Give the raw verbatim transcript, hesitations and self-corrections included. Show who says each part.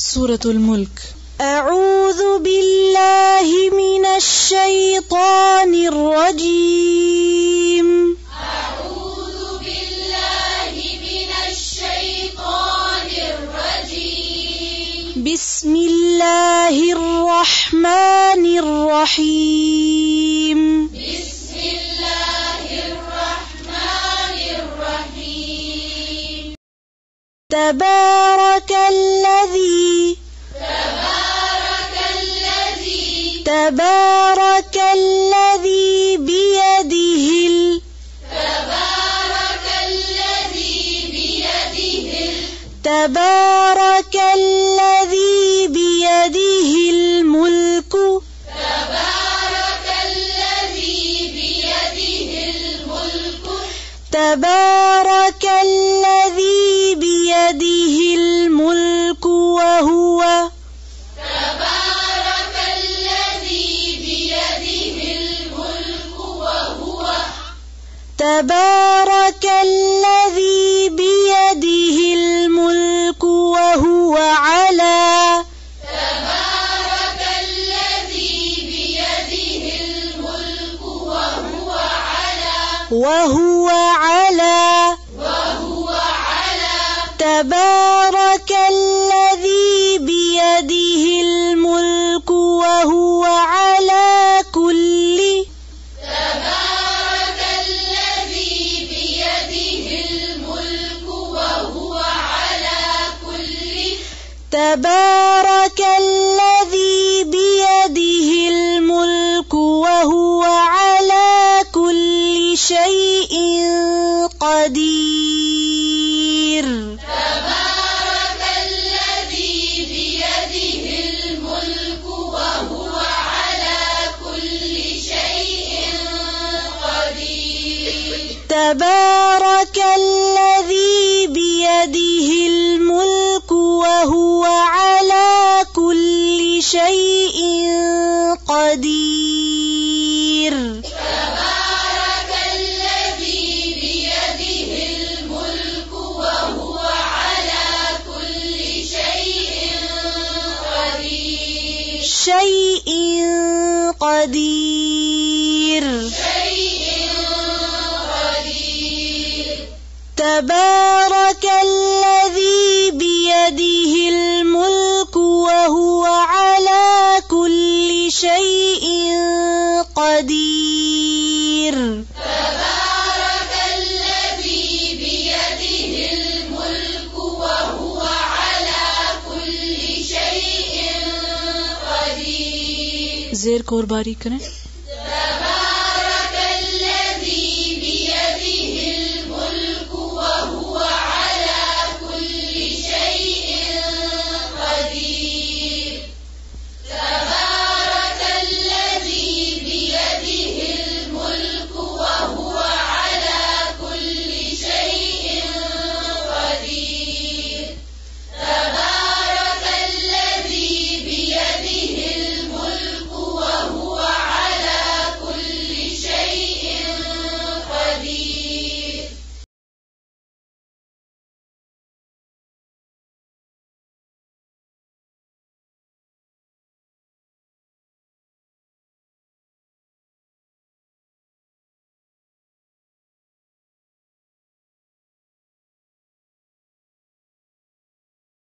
Speaker 1: سورة الملك. أعوذ بالله من الشيطان الرجيم.
Speaker 2: أعوذ بالله من الشيطان الرجيم.
Speaker 1: بسم الله الرحمن الرحيم.
Speaker 2: بسم الله الرحمن الرحيم.
Speaker 1: تبارك الذي
Speaker 2: تبارك الذي
Speaker 1: تبارك الذي بيده ال
Speaker 2: تبارك الذي بيده
Speaker 1: تبارك الذي بيده الملك
Speaker 2: تبارك الذي بيده الملك
Speaker 1: تبارك الذي بيده الملك وهو
Speaker 2: تبارك الذي بيده الملك وهو
Speaker 1: تبارك الذي بيده الملك وهو على
Speaker 2: تبارك الذي بيده الملك وهو على
Speaker 1: وهو على
Speaker 2: وهو على
Speaker 1: تبارك الذي بيده الملك وهو على كل
Speaker 2: تبارك الذي بيده الملك وهو على كل
Speaker 1: تبارك الذي بيده الملك وهو على كل شيء قدير.
Speaker 2: تبارك الذي بيده الملك وهو على كل شيء قدير.
Speaker 1: تبارك الذي بيده الملك وهو على كل شيء قدير.
Speaker 2: تبارك الذي بيده الملك وهو على كل شيء قدير.
Speaker 1: شيء قدير.
Speaker 2: شيء قدير.
Speaker 1: تبارك الذي بيده الملك وهو على كل شيء قدير.
Speaker 2: تبارك الذي بيده الملك وهو على كل شيء قدير.
Speaker 1: زیر کو اور باریک کریں.